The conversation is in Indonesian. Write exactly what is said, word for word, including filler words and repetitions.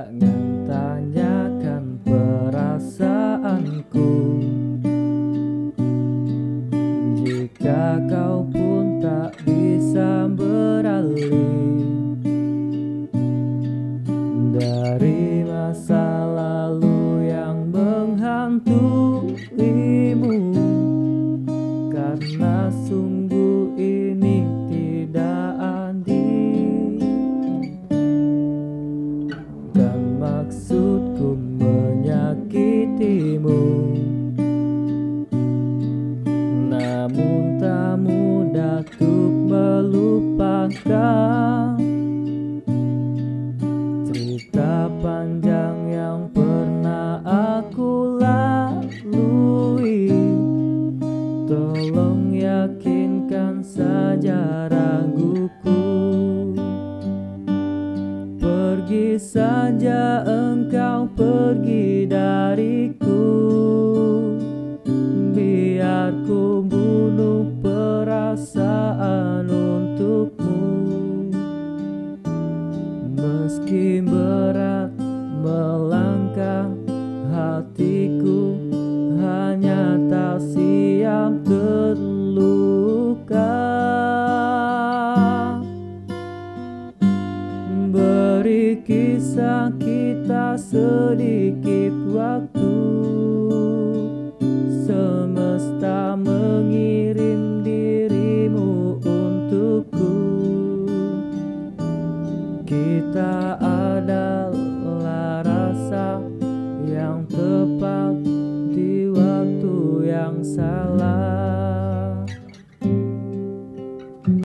Jangan tanyakan perasaanku, jika kau pun tak bisa beralih dari masa lalu yang menghantuimu. Karena sungguh ini tidak adil, bukan maksudku menyakitimu, namun tak mudah untuk melupakan cerita panjang yang pernah aku lalui. Tolong yakinkan saja raguku, pergi saja